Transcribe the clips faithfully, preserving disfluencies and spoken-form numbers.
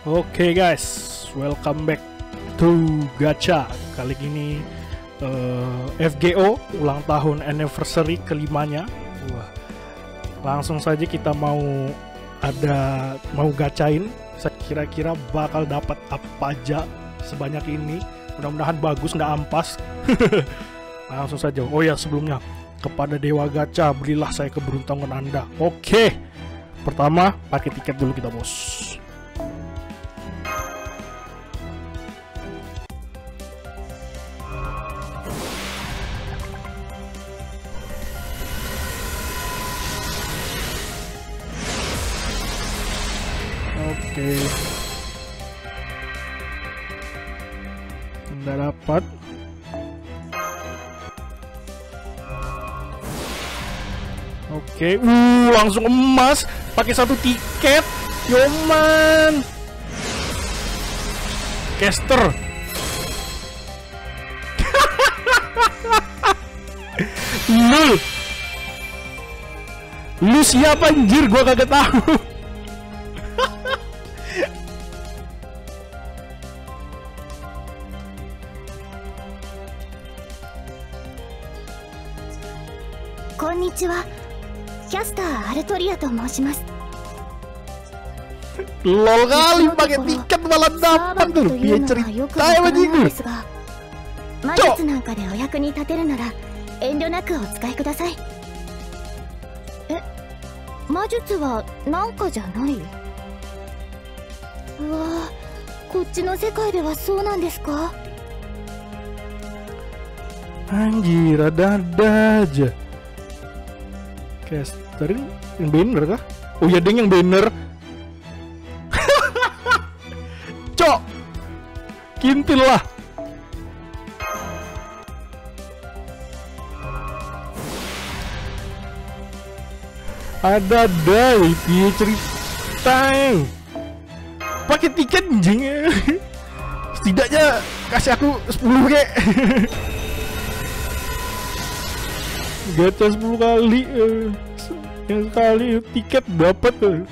Oke guys, welcome back to Gacha. Kali ini uh, F G O ulang tahun anniversary kelimanya. Wah, langsung saja kita mau ada mau gacain. Saya kira-kira bakal dapat apa aja sebanyak ini. Mudah-mudahan bagus, nggak ampas. Langsung saja. Oh ya, sebelumnya kepada Dewa Gacha, berilah saya keberuntungan Anda. Oke, pertama pakai tiket dulu kita, bos. Oke, nggak dapat. Oke, uh, langsung emas pakai satu tiket, yoman. Caster. Lu, lu siapa anjir? Gua kagak tahu. Konnichiwa, キャスターアルトリアと申します。 Lol kali pakai tiket malah dapat tuh. Biar cerita aja nih. 魔術なんかでお役に立てるなら遠慮なくお使いください。え、魔術はなんかじゃない？うわ、こっちの世界ではそうなんですか? Anjir, ada-ada aja. Caster yang banner kah? Oh ya, deng yang banner. Cok, kintil lah. Ada-ada itu cerita. Pakai tiket anjing. Setidaknya kasih aku sepuluh kek. Gacha sepuluh kali, uh, yang sekali tiket dapat tuh.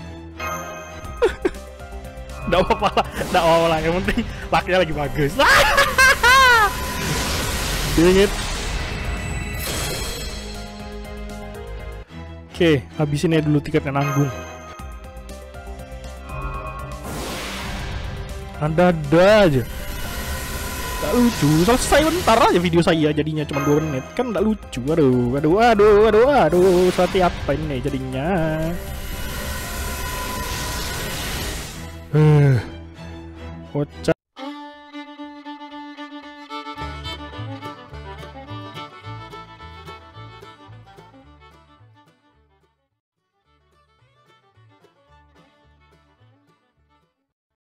Nggak apa-apa lah, nggak apa-apa lah. Yang penting lakinya lagi bagus. Dingit. Oke, habisin aja dulu tiketnya nanggung. Ada-ada aja. Gak lucu, selesai bentar aja video saya jadinya cuma dua menit. Kan gak lucu, aduh, aduh, aduh, aduh, aduh. Seperti apa ini jadinya? Eh, kocak.